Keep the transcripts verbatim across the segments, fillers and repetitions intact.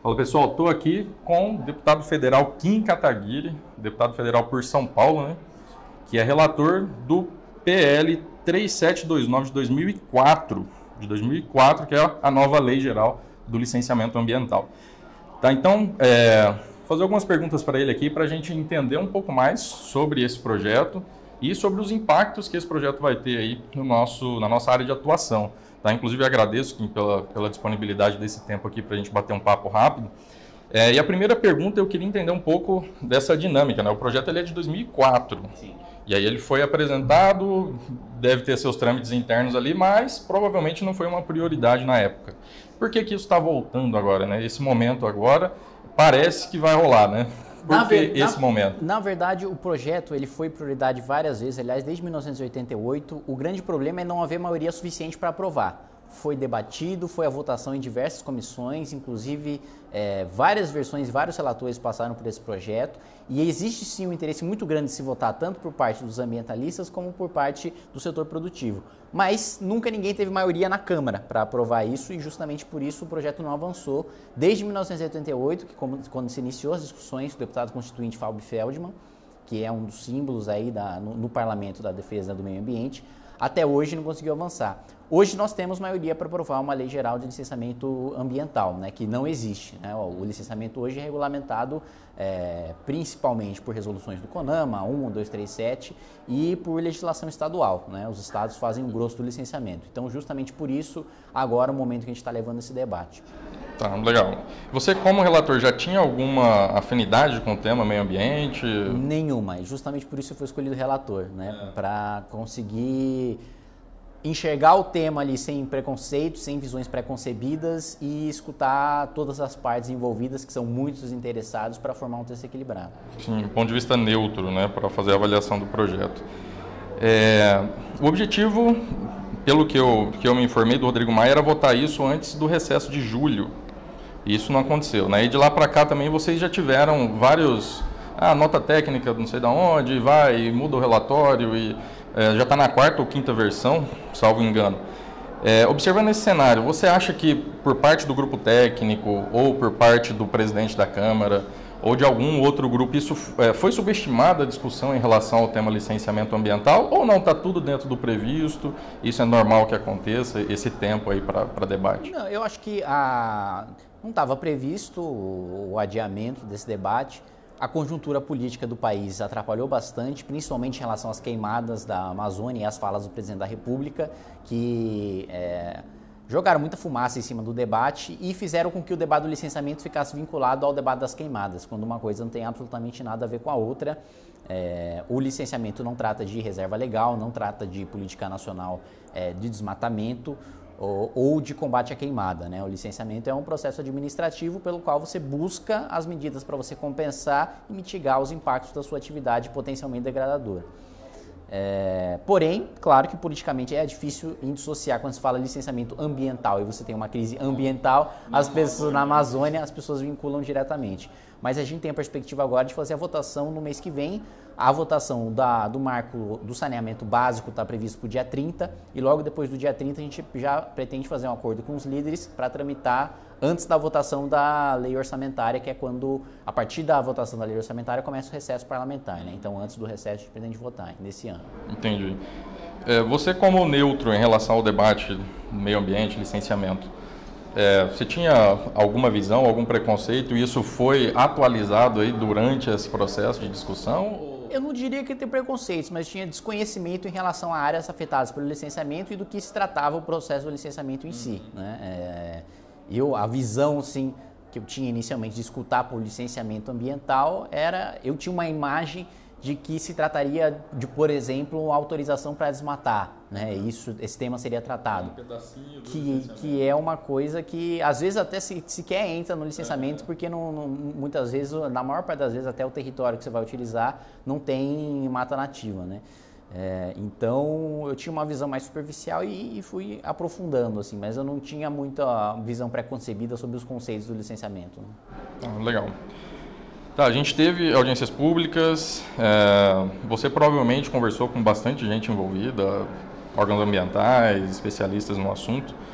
Fala pessoal, estou aqui com o deputado federal Kim Kataguiri, deputado federal por São Paulo, né, que é relator do P L três sete dois nove de dois mil e quatro, de dois mil e quatro, que é a nova Lei Geral do Licenciamento Ambiental. Tá, então, é, vou fazer algumas perguntas para ele aqui para a gente entender um pouco mais sobre esse projeto e sobre os impactos que esse projeto vai ter aí no nosso, na nossa área de atuação. Tá? Inclusive, agradeço, Kim, pela, pela disponibilidade desse tempo aqui para a gente bater um papo rápido. É, e a primeira pergunta, eu queria entender um pouco dessa dinâmica, né? O projeto ele é de dois mil e quatro. Sim. E aí ele foi apresentado, deve ter seus trâmites internos ali, mas provavelmente não foi uma prioridade na época. Por que que isso está voltando agora, né? Esse momento agora parece que vai rolar, né? Por na que ver, esse na, momento? Na verdade, o projeto ele foi prioridade várias vezes, aliás, desde mil novecentos e oitenta e oito. O grande problema é não haver maioria suficiente para aprovar. Foi debatido, foi a votação em diversas comissões, inclusive é, várias versões, vários relatores passaram por esse projeto, e existe sim um interesse muito grande de se votar tanto por parte dos ambientalistas como por parte do setor produtivo. Mas nunca ninguém teve maioria na Câmara para aprovar isso, e justamente por isso o projeto não avançou. Desde mil novecentos e oitenta e oito, que quando se iniciou as discussões, o deputado constituinte Fábio Feldman, que é um dos símbolos aí da, no, no parlamento da defesa do meio ambiente, até hoje não conseguiu avançar. Hoje nós temos maioria para aprovar uma lei geral de licenciamento ambiental, né, que não existe. Né? O licenciamento hoje é regulamentado é, principalmente por resoluções do CONAMA, um, dois, três, sete, e por legislação estadual. Né? Os estados fazem o grosso do licenciamento. Então, justamente por isso, agora é o momento que a gente está levando esse debate. Tá, legal. Você, como relator, já tinha alguma afinidade com o tema meio ambiente? Nenhuma. E justamente por isso eu fui escolhido relator, né? É. Para conseguir enxergar o tema ali sem preconceitos, sem visões preconcebidas e escutar todas as partes envolvidas, que são muitos interessados, para formar um texto equilibrado. Sim, do ponto de vista neutro, né? Para fazer a avaliação do projeto. É, o objetivo, pelo que eu, que eu me informei do Rodrigo Maia, era votar isso antes do recesso de julho. E isso não aconteceu, né? E de lá para cá também vocês já tiveram vários... Ah, nota técnica não sei de onde, vai, muda o relatório e é, já está na quarta ou quinta versão, salvo engano. É, observando esse cenário, você acha que por parte do grupo técnico ou por parte do presidente da Câmara ou de algum outro grupo, isso é, foi subestimada a discussão em relação ao tema licenciamento ambiental ou não, está tudo dentro do previsto, isso é normal que aconteça, esse tempo aí para debate? Não, eu acho que a... não estava previsto o adiamento desse debate. A conjuntura política do país atrapalhou bastante, principalmente em relação às queimadas da Amazônia e às falas do presidente da República, que é, jogaram muita fumaça em cima do debate e fizeram com que o debate do licenciamento ficasse vinculado ao debate das queimadas, quando uma coisa não tem absolutamente nada a ver com a outra. É, o licenciamento não trata de reserva legal, não trata de política nacional é, de desmatamento, Ou, ou de combate à queimada, né? O licenciamento é um processo administrativo pelo qual você busca as medidas para você compensar e mitigar os impactos da sua atividade potencialmente degradadora. É, porém, claro que politicamente é difícil dissociar quando se fala licenciamento ambiental e você tem uma crise ambiental, as pessoas na Amazônia, as pessoas vinculam diretamente. Mas a gente tem a perspectiva agora de fazer a votação no mês que vem. A votação da, do marco do saneamento básico está previsto para o dia trinta e logo depois do dia trinta a gente já pretende fazer um acordo com os líderes para tramitar antes da votação da lei orçamentária, que é quando, a partir da votação da lei orçamentária, começa o recesso parlamentar, né? Então, antes do recesso, a gente pretende votar nesse ano. Entendi. É, você, como neutro em relação ao debate do meio ambiente, licenciamento, é, você tinha alguma visão, algum preconceito, e isso foi atualizado aí durante esse processo de discussão? Eu não diria que tem preconceitos, mas tinha desconhecimento em relação a áreas afetadas pelo licenciamento e do que se tratava o processo do licenciamento em si, né? É, eu, a visão, assim, que eu tinha inicialmente de escutar por licenciamento ambiental era, eu tinha uma imagem de que se trataria de, por exemplo, uma autorização para desmatar, né? Isso, esse tema seria tratado. Um pedacinho do que, que é uma coisa que, às vezes, até se, sequer entra no licenciamento, é. porque não, não, muitas vezes, na maior parte das vezes, até o território que você vai utilizar não tem mata nativa, né? É, então, eu tinha uma visão mais superficial e, e fui aprofundando, assim, mas eu não tinha muita visão pré-concebida sobre os conceitos do licenciamento, né? Ah, legal. Tá, a gente teve audiências públicas, é, você provavelmente conversou com bastante gente envolvida, órgãos ambientais, especialistas no assunto.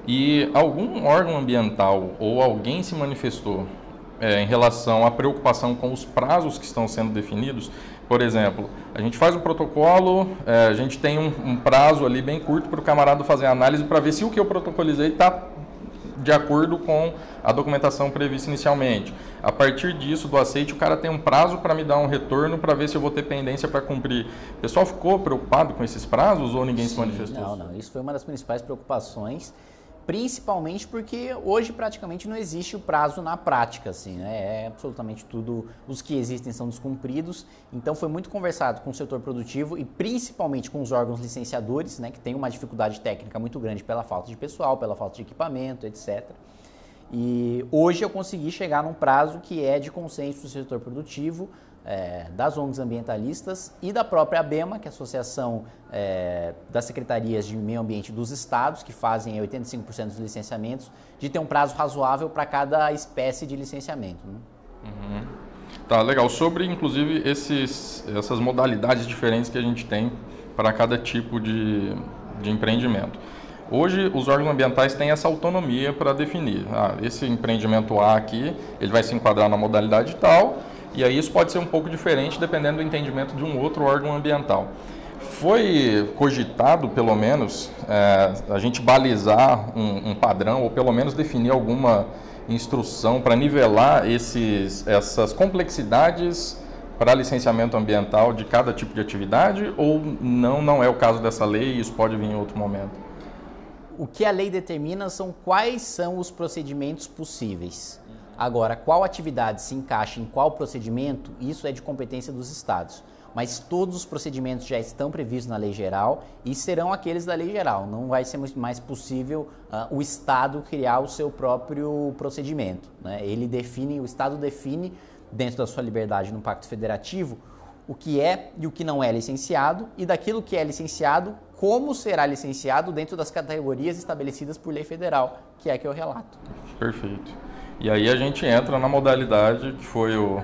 E algum órgão ambiental ou alguém se manifestou é, em relação à preocupação com os prazos que estão sendo definidos? Por exemplo, a gente faz um protocolo, é, a gente tem um, um prazo ali bem curto para o camarada fazer a análise para ver se o que eu protocolizei está de acordo com a documentação prevista inicialmente. A partir disso, do aceite, o cara tem um prazo para me dar um retorno para ver se eu vou ter pendência para cumprir. O pessoal ficou preocupado com esses prazos ou ninguém Sim, se manifestou? Não, não. Isso foi uma das principais preocupações, principalmente porque hoje praticamente não existe o prazo na prática, assim, né? É absolutamente tudo, os que existem são descumpridos. Então foi muito conversado com o setor produtivo e principalmente com os órgãos licenciadores, né, que tem uma dificuldade técnica muito grande pela falta de pessoal, pela falta de equipamento, etcétera. E hoje eu consegui chegar num prazo que é de consenso do setor produtivo, é, das O N Gs ambientalistas e da própria ABEMA, que é a Associação é, das Secretarias de Meio Ambiente dos Estados, que fazem oitenta e cinco por cento dos licenciamentos, de ter um prazo razoável para cada espécie de licenciamento, né? Uhum. Tá, legal. Sobre, inclusive, esses, essas modalidades diferentes que a gente tem para cada tipo de, de empreendimento. Hoje, os órgãos ambientais têm essa autonomia para definir. Ah, esse empreendimento A aqui, ele vai se enquadrar na modalidade tal, e aí isso pode ser um pouco diferente dependendo do entendimento de um outro órgão ambiental. Foi cogitado, pelo menos, é, a gente balizar um, um padrão, ou pelo menos definir alguma instrução para nivelar esses, essas complexidades para licenciamento ambiental de cada tipo de atividade, ou não, não é o caso dessa lei e isso pode vir em outro momento? O que a lei determina são quais são os procedimentos possíveis. Agora, qual atividade se encaixa em qual procedimento, isso é de competência dos estados. Mas todos os procedimentos já estão previstos na lei geral e serão aqueles da lei geral. Não vai ser mais possível uh, o estado criar o seu próprio procedimento, né? Ele define, o estado define, dentro da sua liberdade no Pacto Federativo, o que é e o que não é licenciado, e daquilo que é licenciado, como será licenciado dentro das categorias estabelecidas por lei federal, que é que eu relato. Perfeito. E aí a gente entra na modalidade que foi o,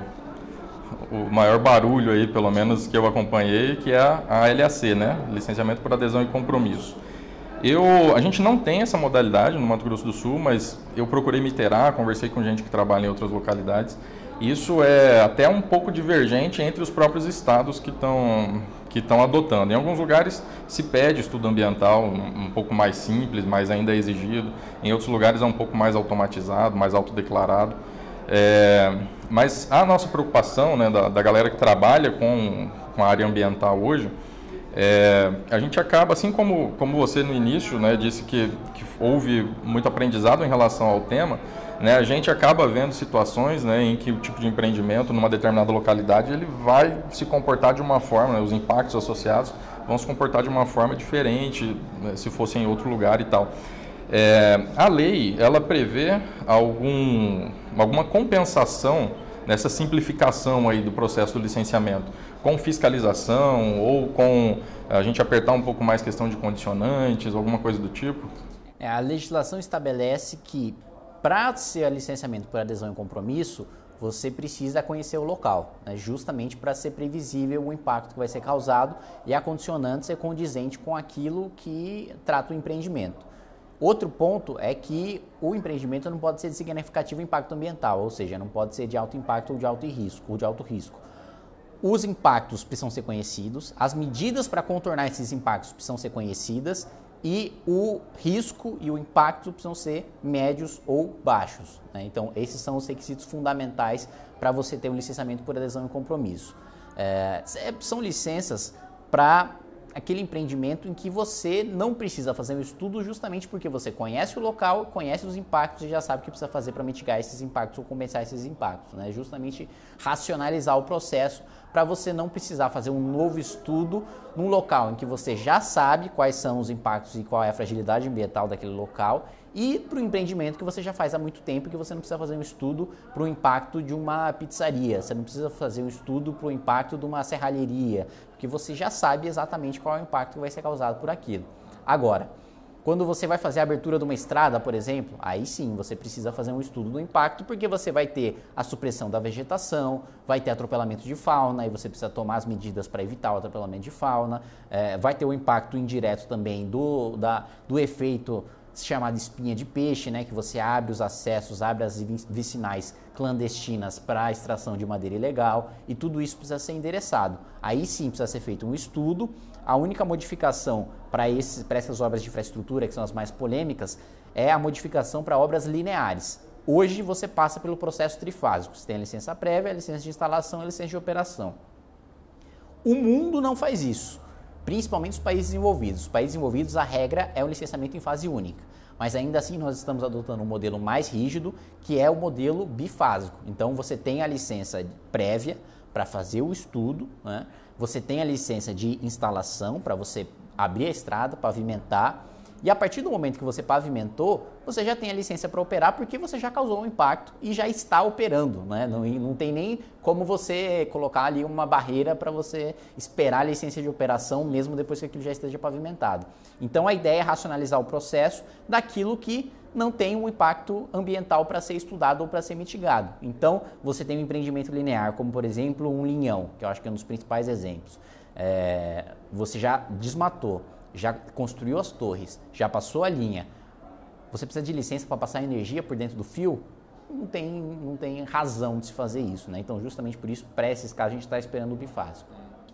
o maior barulho aí, pelo menos que eu acompanhei, que é a L A C, né? Licenciamento por adesão e compromisso. Eu, a gente não tem essa modalidade no Mato Grosso do Sul, mas eu procurei me inteirar, conversei com gente que trabalha em outras localidades. Isso é até um pouco divergente entre os próprios estados que estão que estão adotando. Em alguns lugares se pede estudo ambiental um, um pouco mais simples, mas ainda é exigido. Em outros lugares é um pouco mais automatizado, mais autodeclarado. É, mas a nossa preocupação, né, da, da galera que trabalha com, com a área ambiental hoje, é, a gente acaba, assim como, como você no início, né, disse que, que houve muito aprendizado em relação ao tema, né, a gente acaba vendo situações, né, em que o tipo de empreendimento numa determinada localidade ele vai se comportar de uma forma, né, os impactos associados vão se comportar de uma forma diferente, né, se fosse em outro lugar e tal. É, a lei, ela prevê algum, alguma compensação nessa simplificação aí do processo do licenciamento, com fiscalização ou com a gente apertar um pouco mais questão de condicionantes, alguma coisa do tipo? É, a legislação estabelece que para ser licenciamento por adesão e compromisso, você precisa conhecer o local, né, justamente para ser previsível o impacto que vai ser causado e a condicionante ser condizente com aquilo que trata o empreendimento. Outro ponto é que o empreendimento não pode ser de significativo impacto ambiental, ou seja, não pode ser de alto impacto ou de alto risco, ou de alto risco. Os impactos precisam ser conhecidos, as medidas para contornar esses impactos precisam ser conhecidas e o risco e o impacto precisam ser médios ou baixos, né? Então, esses são os requisitos fundamentais para você ter um licenciamento por adesão e compromisso. É, são licenças para aquele empreendimento em que você não precisa fazer um estudo justamente porque você conhece o local, conhece os impactos e já sabe o que precisa fazer para mitigar esses impactos ou compensar esses impactos, né? Justamente racionalizar o processo para você não precisar fazer um novo estudo num local em que você já sabe quais são os impactos e qual é a fragilidade ambiental daquele local, e para o empreendimento que você já faz há muito tempo, que você não precisa fazer um estudo para o impacto de uma pizzaria, você não precisa fazer um estudo para o impacto de uma serralheria, porque você já sabe exatamente qual é o impacto que vai ser causado por aquilo. Agora, quando você vai fazer a abertura de uma estrada, por exemplo, aí sim você precisa fazer um estudo do impacto, porque você vai ter a supressão da vegetação, vai ter atropelamento de fauna, e você precisa tomar as medidas para evitar o atropelamento de fauna, é, vai ter o impacto indireto também do, da, do efeito chamada espinha de peixe, né, que você abre os acessos, abre as vicinais clandestinas para a extração de madeira ilegal, e tudo isso precisa ser endereçado. Aí sim precisa ser feito um estudo. A única modificação para essas obras de infraestrutura, que são as mais polêmicas, é a modificação para obras lineares. Hoje você passa pelo processo trifásico, você tem a licença prévia, a licença de instalação e a licença de operação. O mundo não faz isso, principalmente os países desenvolvidos. Os países desenvolvidos, a regra é o licenciamento em fase única, mas ainda assim nós estamos adotando um modelo mais rígido, que é o modelo bifásico. Então você tem a licença prévia para fazer o estudo, né? Você tem a licença de instalação para você abrir a estrada, pavimentar, e a partir do momento que você pavimentou, você já tem a licença para operar, porque você já causou um impacto e já está operando, né? Não, não tem nem como você colocar ali uma barreira para você esperar a licença de operação, mesmo depois que aquilo já esteja pavimentado. Então a ideia é racionalizar o processo daquilo que não tem um impacto ambiental para ser estudado ou para ser mitigado. Então você tem um empreendimento linear, como por exemplo um linhão, que eu acho que é um dos principais exemplos. É, você já desmatou, já construiu as torres, já passou a linha, você precisa de licença para passar energia por dentro do fio? Não tem, não tem razão de se fazer isso, né? Então, justamente por isso, para esses casos, a gente está esperando o bifásico.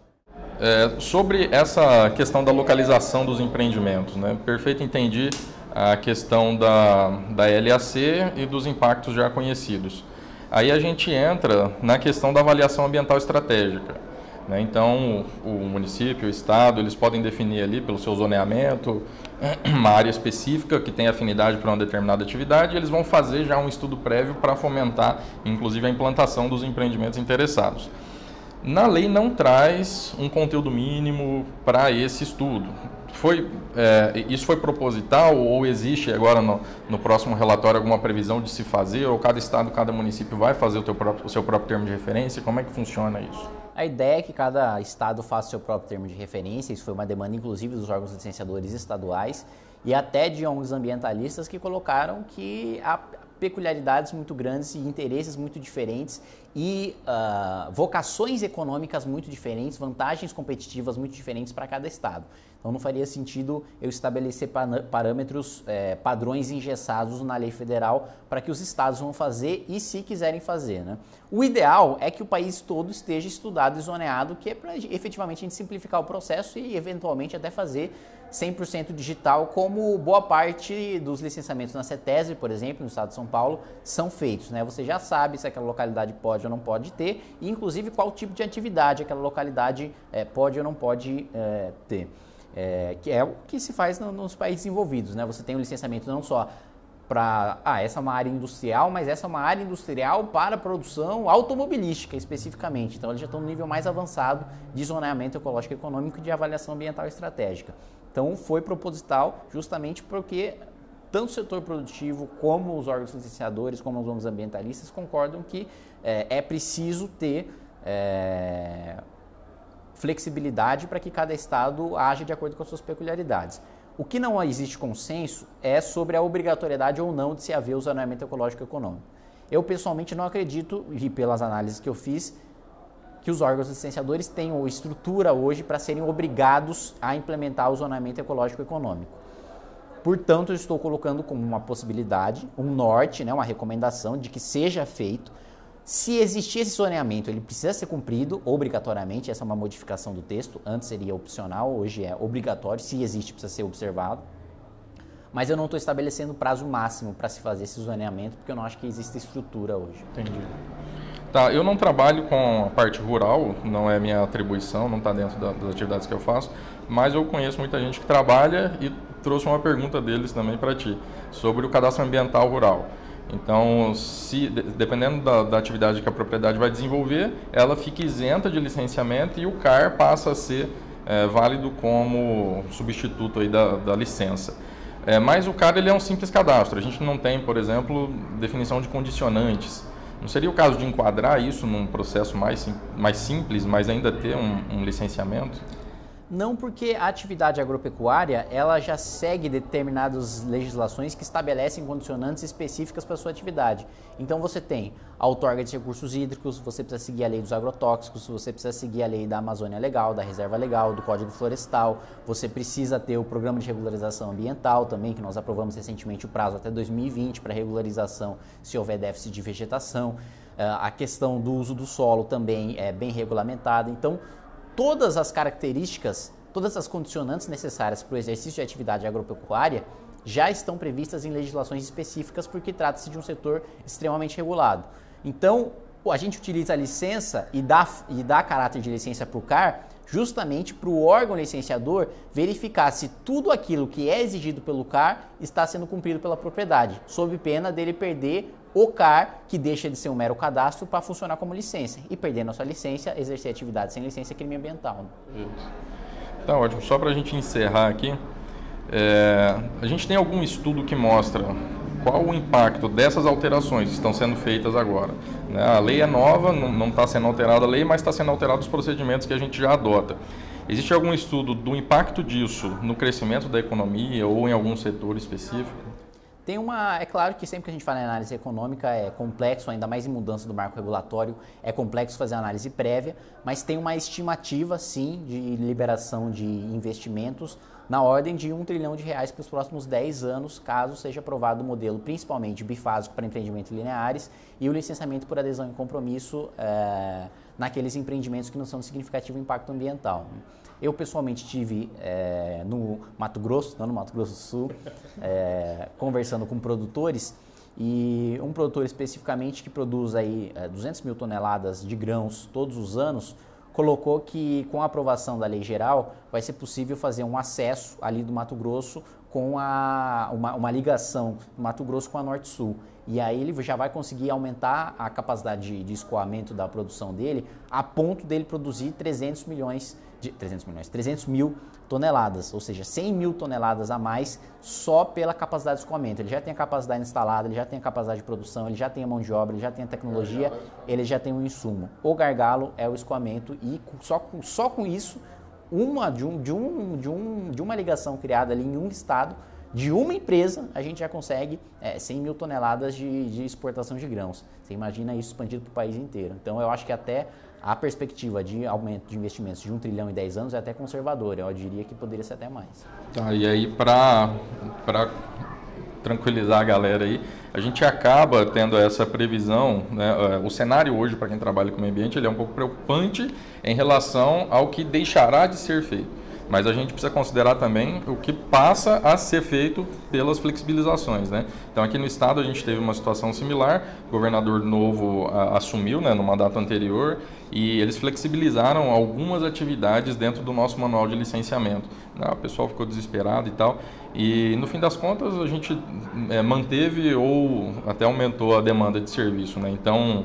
É, sobre essa questão da localização dos empreendimentos, né? Perfeito, entendi a questão da, da L A C e dos impactos já conhecidos. Aí a gente entra na questão da avaliação ambiental estratégica. Então, o município, o estado, eles podem definir ali pelo seu zoneamento uma área específica que tem afinidade para uma determinada atividade, e eles vão fazer já um estudo prévio para fomentar, inclusive, a implantação dos empreendimentos interessados. Na lei não traz um conteúdo mínimo para esse estudo. Foi, é, isso foi proposital ou existe agora no, no próximo relatório alguma previsão de se fazer, ou cada estado, cada município vai fazer o, teu próprio, o seu próprio termo de referência? Como é que funciona isso? A ideia é que cada estado faça o seu próprio termo de referência. Isso foi uma demanda inclusive dos órgãos licenciadores estaduais e até de O N Gs ambientalistas, que colocaram que há peculiaridades muito grandes e interesses muito diferentes e uh, vocações econômicas muito diferentes, vantagens competitivas muito diferentes para cada estado. Então não faria sentido eu estabelecer parâmetros, eh, padrões engessados na lei federal para que os estados vão fazer e se quiserem fazer, né? O ideal é que o país todo esteja estudado e zoneado, que é para efetivamente a gente simplificar o processo e eventualmente até fazer cem por cento digital, como boa parte dos licenciamentos na CETESB, por exemplo, no estado de São Paulo, são feitos, né? Você já sabe se aquela localidade pode ou não pode ter, e inclusive qual tipo de atividade aquela localidade é, pode ou não pode é, ter. É, que é o que se faz no, nos países envolvidos, né? Você tem um licenciamento não só para, ah, essa é uma área industrial, mas essa é uma área industrial para produção automobilística especificamente. Então eles já estão no nível mais avançado de zoneamento ecológico e econômico e de avaliação ambiental estratégica. Então foi proposital justamente porque tanto o setor produtivo como os órgãos licenciadores, como os órgãos ambientalistas concordam que é, é preciso ter é, flexibilidade para que cada estado age de acordo com as suas peculiaridades. O que não existe consenso é sobre a obrigatoriedade ou não de se haver o zoneamento ecológico e econômico. Eu pessoalmente não acredito, e pelas análises que eu fiz, que os órgãos licenciadores tenham estrutura hoje para serem obrigados a implementar o zoneamento ecológico e econômico. Portanto, eu estou colocando como uma possibilidade, um norte, né, uma recomendação de que seja feito. Se existir esse zoneamento, ele precisa ser cumprido obrigatoriamente, essa é uma modificação do texto, antes seria opcional, hoje é obrigatório, se existe precisa ser observado. Mas eu não estou estabelecendo prazo máximo para se fazer esse zoneamento, porque eu não acho que existe estrutura hoje. Entendi. Tá, eu não trabalho com a parte rural, não é minha atribuição, não está dentro da, das atividades que eu faço, mas eu conheço muita gente que trabalha e trouxe uma pergunta deles também para ti, sobre o cadastro ambiental rural. Então, se, dependendo da, da atividade que a propriedade vai desenvolver, ela fica isenta de licenciamento e o C A R passa a ser é, válido como substituto aí da, da licença. É, mas o C A R ele é um simples cadastro, a gente não tem, por exemplo, definição de condicionantes. Não seria o caso de enquadrar isso num processo mais, mais simples, mas ainda ter um, um licenciamento? Não, porque a atividade agropecuária ela já segue determinadas legislações que estabelecem condicionantes específicas para a sua atividade. Então você tem a outorga de recursos hídricos, você precisa seguir a lei dos agrotóxicos, você precisa seguir a lei da Amazônia Legal, da Reserva Legal, do Código Florestal, você precisa ter o programa de regularização ambiental também, que nós aprovamos recentemente o prazo até dois mil e vinte para regularização se houver déficit de vegetação. A questão do uso do solo também é bem regulamentada. Então, todas as características, todas as condicionantes necessárias para o exercício de atividade agropecuária já estão previstas em legislações específicas porque trata-se de um setor extremamente regulado. Então, a gente utiliza a licença e dá, e dá caráter de licença para o C A R justamente para o órgão licenciador verificar se tudo aquilo que é exigido pelo C A R está sendo cumprido pela propriedade, sob pena dele perder o C A R, que deixa de ser um mero cadastro, para funcionar como licença. E perdendo a sua licença, exercer atividade sem licença é crime ambiental. Né? Isso. Tá ótimo. Só para a gente encerrar aqui, é, a gente tem algum estudo que mostra qual o impacto dessas alterações que estão sendo feitas agora? Né? A lei é nova, não está sendo alterada a lei, mas está sendo alterados os procedimentos que a gente já adota. Existe algum estudo do impacto disso no crescimento da economia ou em algum setor específico? Tem uma, é claro que sempre que a gente fala em análise econômica é complexo, ainda mais em mudança do marco regulatório, é complexo fazer análise prévia, mas tem uma estimativa, sim, de liberação de investimentos na ordem de um trilhão de reais para os próximos dez anos, caso seja aprovado o modelo principalmente bifásico para empreendimentos lineares e o licenciamento por adesão em compromisso é, naqueles empreendimentos que não são de significativo impacto ambiental. Eu, pessoalmente, estive é, no Mato Grosso, não no Mato Grosso do Sul, é, conversando com produtores, e um produtor especificamente que produz aí é, duzentas mil toneladas de grãos todos os anos, colocou que com a aprovação da lei geral vai ser possível fazer um acesso ali do Mato Grosso com a, uma, uma ligação do Mato Grosso com a Norte-Sul. E aí ele já vai conseguir aumentar a capacidade de, de escoamento da produção dele a ponto dele produzir trezentos milhões de trezentos milhões, trezentos mil toneladas, ou seja, cem mil toneladas a mais só pela capacidade de escoamento. Ele já tem a capacidade instalada, ele já tem a capacidade de produção, ele já tem a mão de obra, ele já tem a tecnologia, ele já tem o insumo. O gargalo é o escoamento e só com, só com isso, uma, de, um, de, um, de, um, de uma ligação criada ali em um estado, de uma empresa, a gente já consegue é, cem mil toneladas de, de exportação de grãos. Você imagina isso expandido para o país inteiro. Então, eu acho que até a perspectiva de aumento de investimentos de um trilhão em dez anos é até conservadora. Eu diria que poderia ser até mais. Tá, e aí, para tranquilizar a galera aí, a gente acaba tendo essa previsão, né? O cenário hoje, para quem trabalha com o meio ambiente, ele é um pouco preocupante em relação ao que deixará de ser feito. Mas a gente precisa considerar também o que passa a ser feito pelas flexibilizações, né? Então, aqui no estado a gente teve uma situação similar, o governador novo a, assumiu, né, no mandato anterior, e eles flexibilizaram algumas atividades dentro do nosso manual de licenciamento. O pessoal ficou desesperado e tal, e no fim das contas a gente é, manteve ou até aumentou a demanda de serviço, né? Então,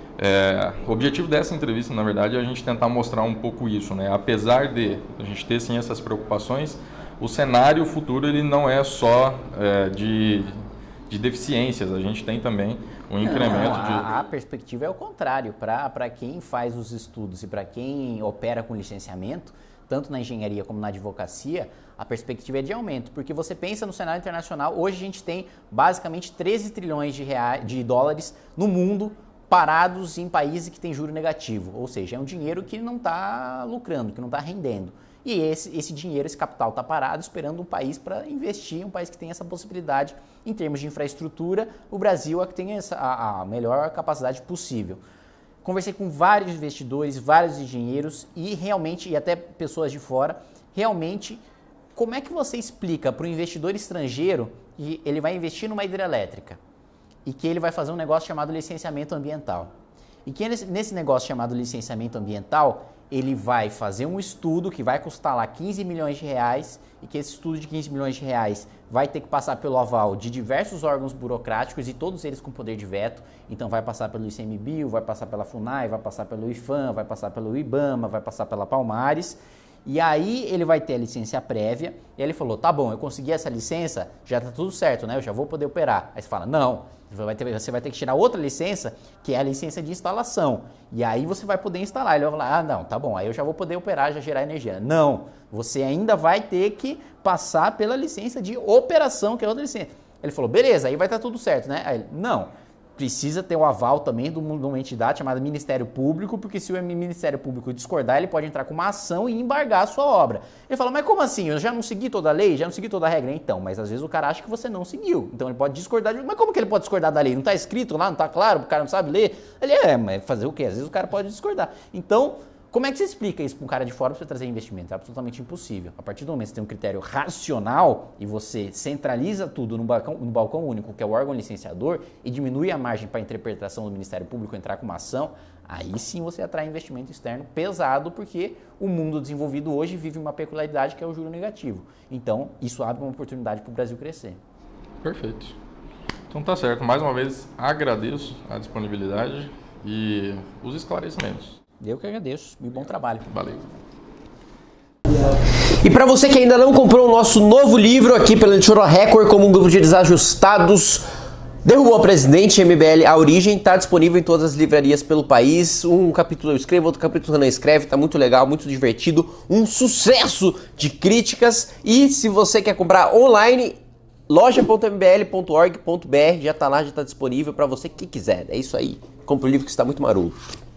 É, o objetivo dessa entrevista, na verdade, é a gente tentar mostrar um pouco isso, né? Apesar de a gente ter sim essas preocupações, o cenário futuro ele não é só é, de, de deficiências, a gente tem também um incremento não, de... A, a perspectiva é o contrário, para quem faz os estudos e para quem opera com licenciamento, tanto na engenharia como na advocacia, a perspectiva é de aumento, porque você pensa no cenário internacional, hoje a gente tem basicamente treze trilhões de, reais, de dólares no mundo parados em países que têm juro negativo, ou seja, é um dinheiro que não está lucrando, que não está rendendo. E esse, esse dinheiro, esse capital está parado esperando um país para investir, um país que tem essa possibilidade em termos de infraestrutura. O Brasil é que tem essa, a, a melhor capacidade possível. Conversei com vários investidores, vários engenheiros e realmente, e até pessoas de fora, realmente, como é que você explica para o investidor estrangeiro que ele vai investir numa hidrelétrica e que ele vai fazer um negócio chamado licenciamento ambiental? E que nesse negócio chamado licenciamento ambiental, ele vai fazer um estudo que vai custar lá quinze milhões de reais e que esse estudo de quinze milhões de reais vai ter que passar pelo aval de diversos órgãos burocráticos e todos eles com poder de veto. Então vai passar pelo ICMBio, vai passar pela FUNAI, vai passar pelo IFAM, vai passar pelo IBAMA, vai passar pela Palmares. E aí ele vai ter a licença prévia, e aí ele falou, tá bom, eu consegui essa licença, já tá tudo certo, né? Eu já vou poder operar. Aí você fala, não, você vai ter, você vai ter que tirar outra licença, que é a licença de instalação. E aí você vai poder instalar. Ele vai falar, ah, não, tá bom, aí eu já vou poder operar, já gerar energia. Não, você ainda vai ter que passar pela licença de operação, que é outra licença. Ele falou, beleza, aí vai estar tudo certo, né? Aí ele, não, precisa ter o aval também de uma entidade chamada Ministério Público, porque se o Ministério Público discordar, ele pode entrar com uma ação e embargar a sua obra. Ele fala, mas como assim? Eu já não segui toda a lei? Já não segui toda a regra? Então, mas às vezes o cara acha que você não seguiu. Então ele pode discordar. De... Mas como que ele pode discordar da lei? Não está escrito lá, não está claro, o cara não sabe ler? Ele é, mas fazer o quê? Às vezes o cara pode discordar. Então, como é que você explica isso para um cara de fora para você trazer investimento? É absolutamente impossível. A partir do momento que você tem um critério racional e você centraliza tudo no balcão, no balcão único, que é o órgão licenciador, e diminui a margem para a interpretação do Ministério Público entrar com uma ação, aí sim você atrai investimento externo pesado, porque o mundo desenvolvido hoje vive uma peculiaridade que é o juro negativo. Então, isso abre uma oportunidade para o Brasil crescer. Perfeito. Então tá certo. Mais uma vez, agradeço a disponibilidade e os esclarecimentos. Eu que agradeço e bom trabalho. Valeu. E para você que ainda não comprou o nosso novo livro aqui pela editora Record, como um grupo de desajustados derrubou a presidente, M B L A Origem, está disponível em todas as livrarias pelo país. Um capítulo eu escrevo, outro capítulo o Renan escreve, tá muito legal, muito divertido, um sucesso de críticas. E se você quer comprar online, loja ponto m b l ponto org ponto b r, já tá lá, já tá disponível para você que quiser. É isso aí. Compre o livro que está muito maroto.